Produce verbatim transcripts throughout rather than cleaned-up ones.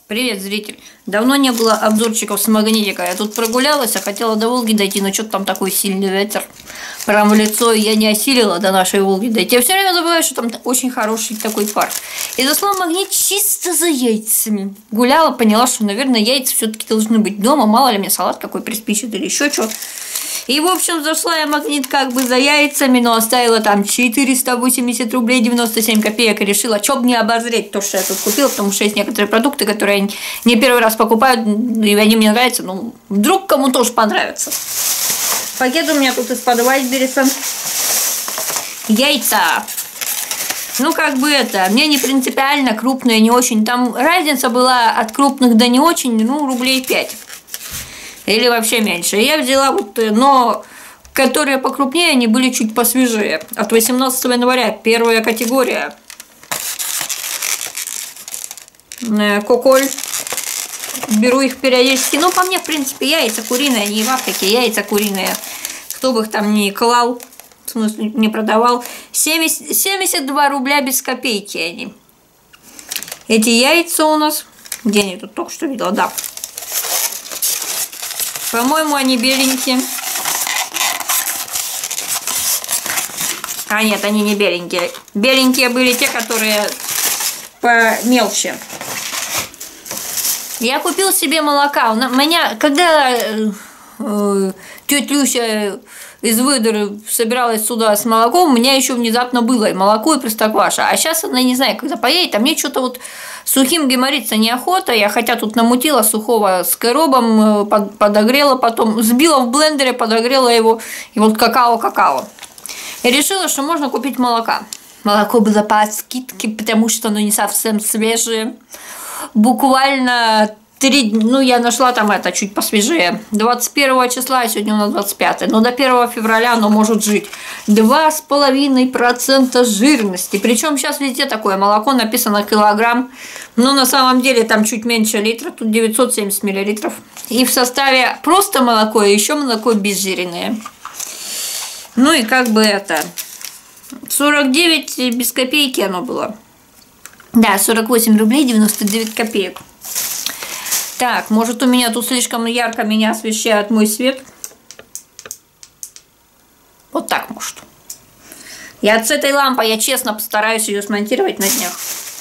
Привет, зритель. Давно не было обзорчиков с магнитика. Я тут прогулялась, а хотела до Волги дойти, но что-то там такой сильный ветер. Прям в лицо, и я не осилила до нашей Волги дойти. Я все время забываю, что там очень хороший такой парк. И зашла в магнит чисто за яйцами. Гуляла, поняла, что, наверное, яйца все-таки должны быть дома. Мало ли мне салат какой приспичит или еще что. И, в общем, зашла я в магнит как бы за яйцами, но оставила там четыреста восемьдесят рублей девяносто семь копеек и решила, что бы не обозреть то, что я тут купила, потому что есть некоторые продукты, которые я не первый раз покупаю, и они мне нравятся, ну, вдруг кому тоже понравится. Пакет у меня тут из-под Вайсбериса. Яйца. Ну, как бы это, мне не принципиально, крупные, не очень. Там разница была от крупных до не очень, ну, рублей пять. Или вообще меньше. Я взяла вот, но которые покрупнее, они были чуть посвежее. От восемнадцатого января, первая категория. Коколь. Беру их периодически. Ну, по мне, в принципе, яйца куриные, они в Африке, яйца куриные. Кто бы их там ни клал, в смысле, не продавал. семьдесят, семьдесят два рубля без копейки они. Эти яйца у нас. Где они тут только что видела? Да. По-моему, они беленькие. А нет, они не беленькие. Беленькие были те, которые помелче. Я купил себе молока. У меня, когда э, тетя Люся из Выдора собиралась сюда с молоком, у меня еще внезапно было и молоко, и простокваша. А сейчас она, не знаю, когда поедет, а мне что-то вот сухим геморриться неохота. Я хотя тут намутила сухого с коробом, подогрела, потом сбила в блендере, подогрела его, и вот какао-какао. И решила, что можно купить молока. Молоко было по скидке, потому что оно не совсем свежее. Буквально три, ну я нашла там это чуть посвежее. двадцать первого числа, а сегодня у нас двадцать пятое. Но до первого февраля оно может жить. два с половиной процента жирности. Причем сейчас везде такое молоко написано килограмм. Но на самом деле там чуть меньше литра. Тут девятьсот семьдесят миллилитров. И в составе просто молоко и еще молоко безжиренное. Ну и как бы это... сорок девять без копейки оно было. Да, сорок восемь рублей девяносто девять копеек. Так, может у меня тут слишком ярко меня освещает мой свет. Вот так может. Я с этой лампой, я честно постараюсь ее смонтировать на днях.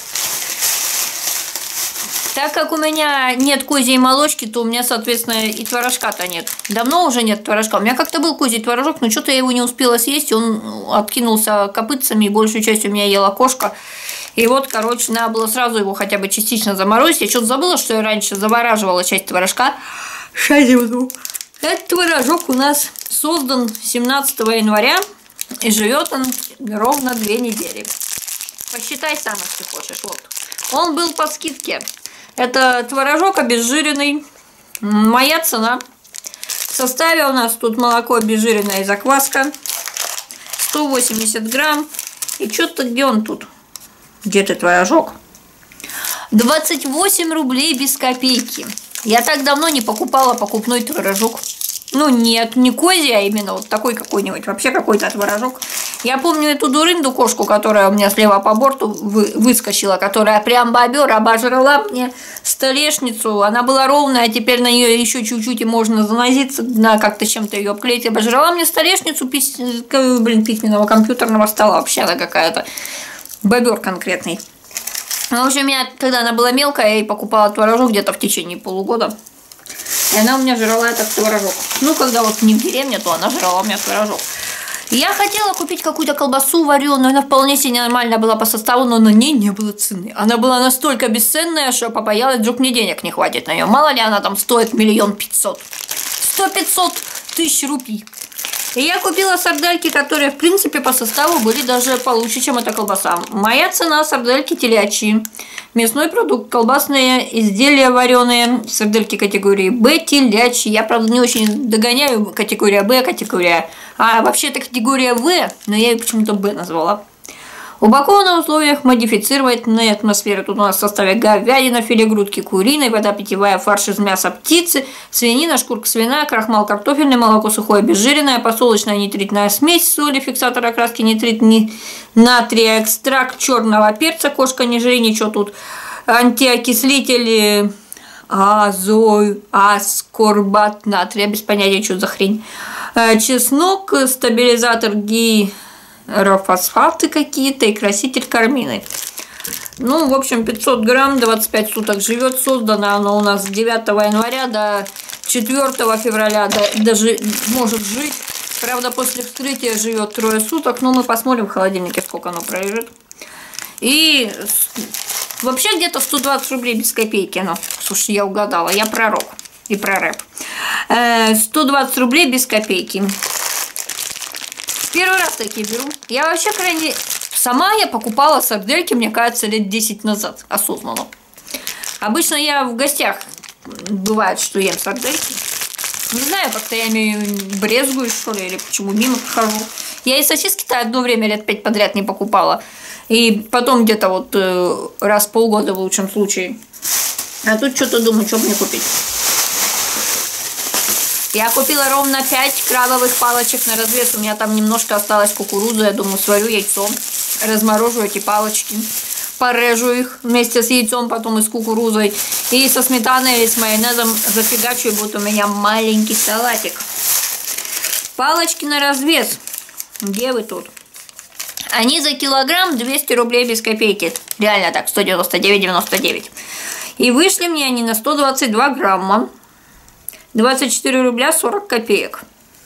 Так как у меня нет козьей молочки, то у меня, соответственно, и творожка-то нет. Давно уже нет творожка. У меня как-то был козий творожок, но что-то я его не успела съесть. Он откинулся копытцами, и большую часть у меня ела кошка. И вот, короче, надо было сразу его хотя бы частично заморозить. Я что-то забыла, что я раньше замораживала часть творожка. Сейчас я буду. Этот творожок у нас создан семнадцатого января. И живет он ровно две недели. Посчитай сам, если хочешь. Вот. Он был по скидке. Это творожок обезжиренный. Моя цена. В составе у нас тут молоко обезжиренное и закваска. сто восемьдесят грамм. И что-то где он тут? Где ты, творожок? двадцать восемь рублей без копейки. Я так давно не покупала покупной творожок. Ну нет, не козий, а именно вот такой какой-нибудь. Вообще какой-то творожок. Я помню эту дурынду кошку, которая у меня слева по борту вы, выскочила, которая прям бобер обожрала мне столешницу. Она была ровная, а теперь на нее еще чуть-чуть и можно занозиться, на как-то чем-то ее обклеить. Обожрала мне столешницу пис... блин, письменного компьютерного стола. Вообще она какая-то бобер конкретный. В общем, я, когда она была мелкая, я ей покупала творожок где-то в течение полугода. И она у меня жрала этот творожок. Ну, когда вот не в деревне, то она жрала у меня творожок. Я хотела купить какую-то колбасу вареную, она вполне себе нормально была по составу, но на ней не было цены. Она была настолько бесценная, что побоялась, вдруг мне денег не хватит на нее. Мало ли она там стоит миллион пятьсот. Сто пятьсот тысяч рупий. И я купила сардельки, которые, в принципе, по составу были даже получше, чем эта колбаса. Моя цена сардельки телячьи. Мясной продукт, колбасные изделия вареные, сардельки категории Б, телячьи. Я, правда, не очень догоняю категория Б, категория А. Вообще это категория В, но я ее почему-то Б назвала. Упаковано в условиях модифицированной атмосферы. Тут у нас в составе говядина, филе грудки куриной, вода питьевая, фарш из мяса птицы, свинина, шкурка свиная, крахмал картофельный, молоко сухое обезжиренное, подсолнечная нитритная смесь, соли, фиксатор окраски, нитрит, ни... натрия, экстракт черного перца, кошка не жри, ничего тут. антиокислители, азой, аскорбат натрия, без понятия, что за хрень. Чеснок, стабилизатор гирофосфаты какие-то и краситель кармины. Ну, в общем, пятьсот грамм, двадцать пять суток живет. Создано оно у нас с девятого января до четвёртого февраля, даже может жить. Правда, после вскрытия живет трое суток, но мы посмотрим в холодильнике, сколько оно пролежит. И вообще где-то сто двадцать рублей без копейки. Ну, слушай, я угадала, я пророк и про рэп. сто двадцать рублей без копейки. Первый раз такие беру. Я вообще крайне... Сама я покупала сардельки, мне кажется, лет десять назад, осознанно. Обычно я в гостях, бывает, что ем сардельки. Не знаю, как-то я ими брезгую, что ли, или почему мимо прохожу. Я и сосиски-то одно время лет пять подряд не покупала. И потом где-то вот э, раз в полгода в лучшем случае. А тут что-то думаю, что мне купить. Я купила ровно пять крабовых палочек на развес. У меня там немножко осталось кукурузы. Я думаю, сварю яйцо, разморожу эти палочки, порежу их вместе с яйцом, потом и с кукурузой. И со сметаной или с майонезом зафигачу, и будет у меня маленький салатик. Палочки на развес. Где вы тут? Они за килограмм двести рублей без копейки. Реально так, сто девяносто девять девяносто девять. И вышли мне они на сто двадцать два грамма. двадцать четыре рубля сорок копеек.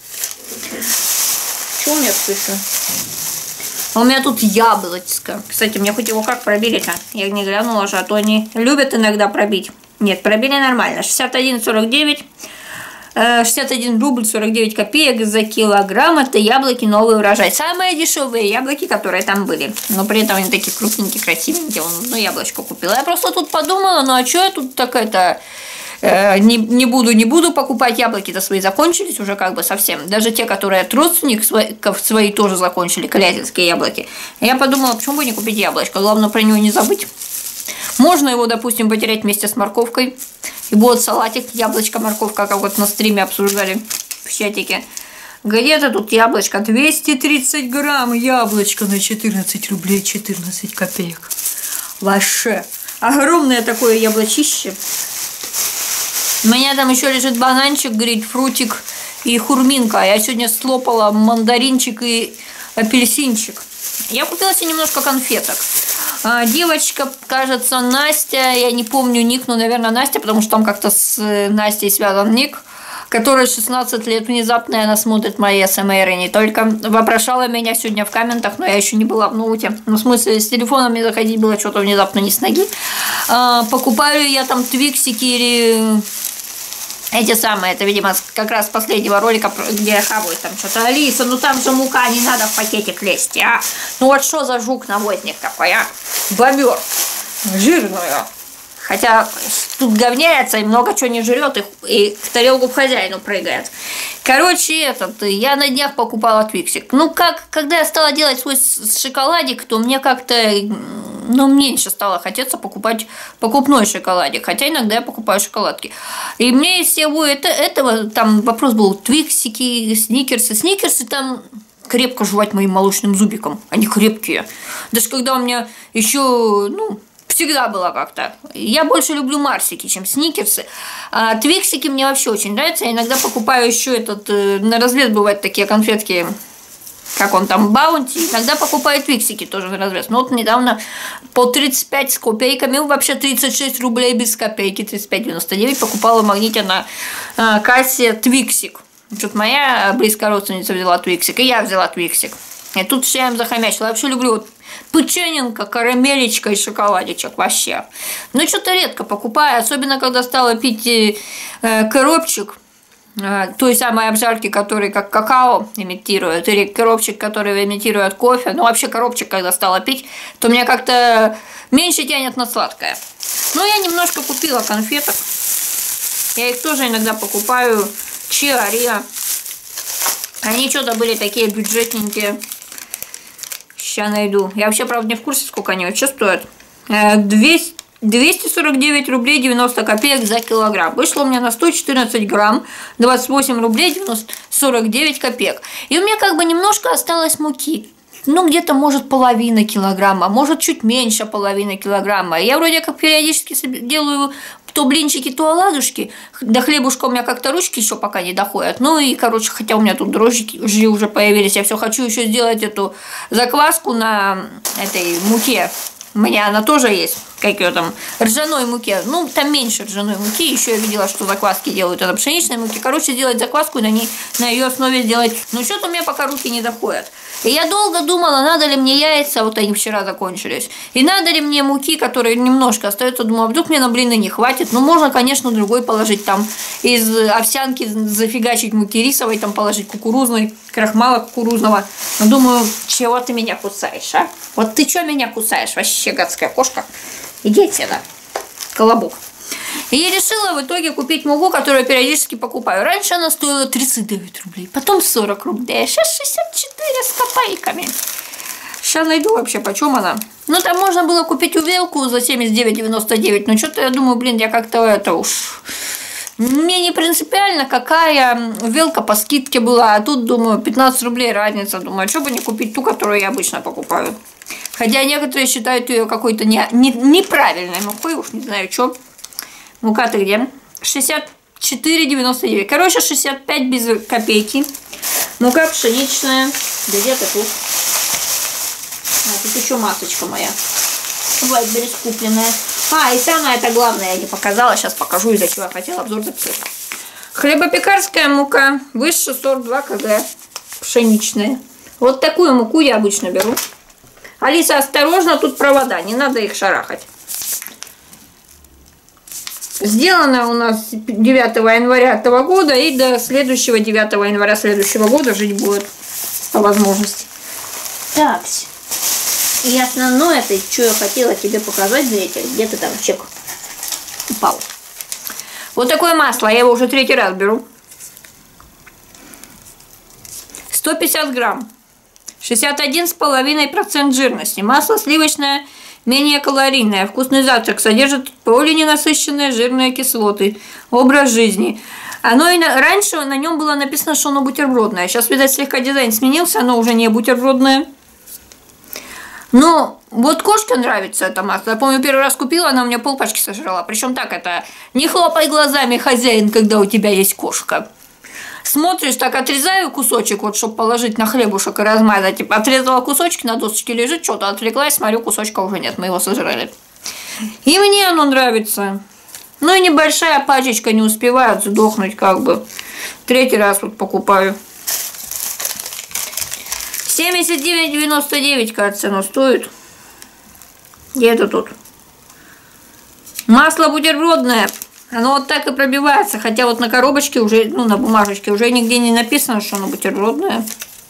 Что у меня слышно? А у меня тут яблочко. Кстати, мне хоть его как пробили-то? Я не глянула же, а то они любят иногда пробить. Нет, пробили нормально. шестьдесят один сорок девять. шестьдесят один рубль сорок девять копеек за килограмм. Это яблоки новый урожай. Самые дешевые яблоки, которые там были. Но при этом они такие крупненькие, красивенькие. Ну, яблочко купила. Я просто тут подумала, ну а что я тут такая-то... Не, не буду, не буду покупать, яблоки-то свои закончились уже как бы совсем. Даже те, которые от родственников свои, свои тоже закончили, калязинские яблоки. Я подумала, почему бы не купить яблочко, главное про него не забыть. Можно его, допустим, потерять вместе с морковкой. И будет салатик, яблочко-морковка, как вот на стриме обсуждали в чатике. Где-то тут яблочко, двести тридцать грамм яблочко на четырнадцать рублей четырнадцать копеек. Вообще, огромное такое яблочище. У меня там еще лежит бананчик, грейпфрутик и хурминка. Я сегодня слопала мандаринчик и апельсинчик. Я купила себе немножко конфеток. Девочка, кажется, Настя, я не помню ник, но, наверное, Настя, потому что там как-то с Настей связан ник, которой шестнадцать лет внезапно, она смотрит мои СМР и не только. Вопрошала меня сегодня в комментах, но я еще не была в ноуте. Ну, в смысле, с телефоном мне заходить было что-то внезапно не с ноги. Покупаю я там твиксики или... Эти самые, это, видимо, как раз с последнего ролика, где я хаваю там что-то. Алиса, ну там же мука, не надо в пакетик лезть, а? Ну вот что за жук-навозник такой, а? Бобер. Жирную. Хотя тут говняется и много чего не жрет, и, и в тарелку к хозяину прыгает. Короче, этот, я на днях покупала твиксик. Ну, как, когда я стала делать свой шоколадик, то мне как-то, ну, меньше стало хотеться покупать покупной шоколадик. Хотя иногда я покупаю шоколадки. И мне из всего это, этого, там вопрос был, твиксики, сникерсы. Сникерсы там... крепко жевать моим молочным зубиком. Они крепкие. Даже когда у меня еще, ну... всегда было как-то. Я больше люблю марсики, чем сникерсы. А твиксики мне вообще очень нравятся. Я иногда покупаю еще этот... На развес бывают такие конфетки, как он там, баунти. Иногда покупаю твиксики тоже на развес. Но вот недавно по тридцать пять с копейками, вообще тридцать шесть рублей без копейки, тридцать пять девяносто девять покупала в магните на а, кассе твиксик. Что-то моя близкая родственница взяла твиксик, и я взяла твиксик. И тут все я им захомячила. Я вообще люблю вот печененка, карамелечка и шоколадичек вообще. Но что-то редко покупаю, особенно когда стала пить э, коробчик э, той самой обжарки, который как какао имитирует, или коробчик, который имитирует кофе. Ну, вообще коробчик, когда стала пить, то меня как-то меньше тянет на сладкое. Но я немножко купила конфеток. Я их тоже иногда покупаю. Чиариа. Они что-то были такие бюджетненькие. Сейчас найду. Я вообще, правда, не в курсе, сколько они вообще стоят. двести сорок девять рублей девяносто копеек за килограмм. Вышло у меня на сто четырнадцать грамм. двадцать восемь рублей сорок девять копеек. И у меня как бы немножко осталось муки. ну, где-то, может, половина килограмма, может, чуть меньше половины килограмма. Я вроде как периодически делаю то блинчики, то оладушки. До хлебушка у меня как-то ручки еще пока не доходят. Ну и, короче, хотя у меня тут дрожжи уже появились, я все хочу еще сделать эту закваску на этой муке. У меня она тоже есть, как ее там, ржаной муке. Ну, там меньше ржаной муки. Еще я видела, что закваски делают на пшеничной муке. Короче, сделать закваску и на ней, на ее основе сделать. Ну, что-то у меня пока руки не доходят. И я долго думала, надо ли мне яйца, вот они вчера закончились. И надо ли мне муки, которые немножко остаются. Думаю, а вдруг мне на блины не хватит. Ну, можно, конечно, другой положить там. Из овсянки зафигачить муки рисовой, там положить кукурузной, крахмала кукурузного. Но думаю, чего ты меня кусаешь, а? Вот ты что меня кусаешь, вообще гадская кошка? Иди отсюда, колобок. И я решила в итоге купить муку, которую я периодически покупаю. Раньше она стоила тридцать девять рублей, потом сорок рублей, сейчас шестьдесят четыре с копейками. Сейчас найду вообще, почем она. Ну, там можно было купить увелку за семьдесят девять девяносто девять, но что-то я думаю, блин, я как-то это уж... Мне не принципиально, какая увелка по скидке была, а тут, думаю, пятнадцать рублей разница. Думаю, а что бы не купить ту, которую я обычно покупаю. Хотя некоторые считают ее какой-то не, не, неправильной мукой, уж не знаю, что. Мука-то где? шестьдесят четыре девяносто девять. Короче, шестьдесят пять без копейки. Мука пшеничная. Где-то тут. А, тут еще масочка моя. Вайтберрис купленная. А, и самое это главное, я не показала. Сейчас покажу, из-за чего я хотела обзор записать. Хлебопекарская мука. Высший сорок два кг. Пшеничная. Вот такую муку я обычно беру. Алиса, осторожно, тут провода, не надо их шарахать. Сделано у нас девятого января этого года, и до следующего девятого января следующего года жить будет по возможности. Так, и основное, это что я хотела тебе показать, зритель, где-то там чек упал. Вот такое масло, я его уже третий раз беру. сто пятьдесят грамм. шестьдесят один и пять процента жирности. Масло сливочное, менее калорийное. Вкусный завтрак. Содержит полиненасыщенные жирные кислоты. Образ жизни. Оно и на... Раньше на нем было написано, что оно бутербродное. Сейчас, видать, слегка дизайн сменился. Оно уже не бутербродное. Но вот кошке нравится это масло. Я помню, первый раз купила, она у меня полпачки сожрала. Причем так это, не хлопай глазами, хозяин, когда у тебя есть кошка. Смотришь, так отрезаю кусочек, вот, чтобы положить на хлебушек и размазать. Типа, отрезала кусочек, на досочке лежит, что-то отвлеклась, смотрю, кусочка уже нет, мы его сожрали. И мне оно нравится. Ну и небольшая пачечка, не успевает сдохнуть, как бы. Третий раз вот покупаю. семьдесят девять девяносто девять, кажется, оно стоит. Где это тут? Масло бутербродное. Оно вот так и пробивается, хотя вот на коробочке уже, ну, на бумажечке уже нигде не написано, что оно бутербродное.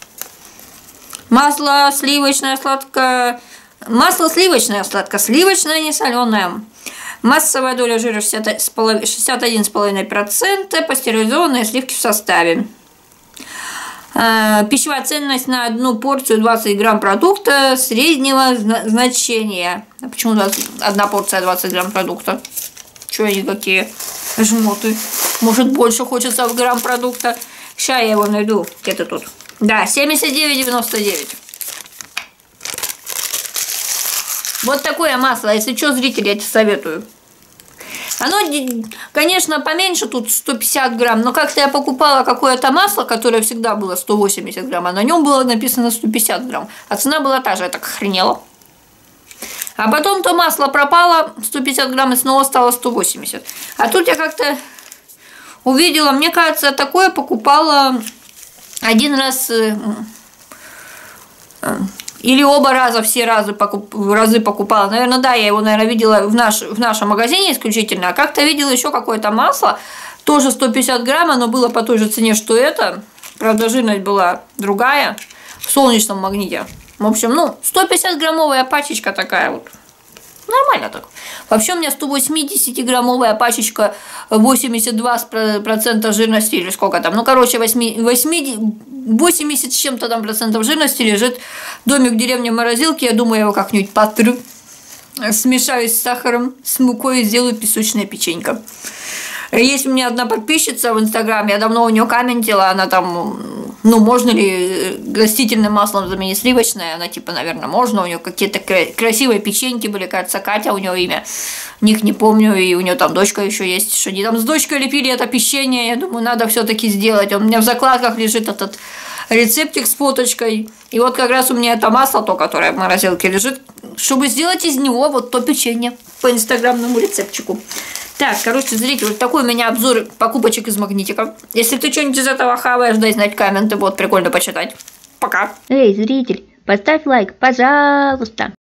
Масло сливочное, сладкое. Масло сливочное, сладко-сливочное, не соленое. Массовая доля жира шестьдесят один и пять процента, пастеризованные сливки в составе. Пищевая ценность на одну порцию двадцать грамм продукта среднего значения. Почему одна порция двадцать грамм продукта? Что они такие жмоты? Может, больше хочется в грамм продукта? Сейчас я его найду. Где-то тут. Да, семьдесят девять девяносто девять. Вот такое масло. Если что, зрители, я тебе советую. Оно, конечно, поменьше, тут сто пятьдесят грамм, но как-то я покупала какое-то масло, которое всегда было сто восемьдесят грамм, а на нем было написано сто пятьдесят грамм, а цена была та же, я так охренела. А потом то масло пропало, сто пятьдесят грамм, и снова стало сто восемьдесят. А тут я как-то увидела, мне кажется, такое покупала один раз... Или оба раза, все разы, покуп, разы покупала. Наверное, да, я его, наверное, видела в, наш, в нашем магазине исключительно. А как-то видела еще какое-то масло, тоже сто пятьдесят грамм, оно было по той же цене, что это. Правда, жирность была другая, в солнечном магните. В общем, ну, сто пятьдесят граммовая пачечка такая вот. Нормально так. Вообще у меня сто восемьдесят граммовая пачечка, восемьдесят два процента жирности или сколько там. Ну, короче, восемьдесят, восемьдесят с чем-то там процентов жирности лежит домик в деревне морозилки. Я думаю, я его как-нибудь потру, смешаю с сахаром, с мукой и сделаю песочная печенька. Есть у меня одна подписчица в Инстаграм, я давно у нее комментила, она там, ну, можно ли растительным маслом заменить сливочное, она типа, наверное, можно, у нее какие-то красивые печеньки были, кажется, Катя у нее имя, них не помню, и у нее там дочка еще есть, что они там с дочкой лепили это печенье, я думаю, надо все-таки сделать, у меня в закладках лежит этот рецептик с фоточкой, и вот как раз у меня это масло, то, которое в морозилке лежит, чтобы сделать из него вот то печенье по инстаграмному рецептчику. Так, короче, зрители, вот такой у меня обзор покупочек из магнитиков. Если ты что-нибудь из этого хаваешь, дай знать комменты, будет прикольно почитать. Пока. Эй, зритель, поставь лайк, пожалуйста.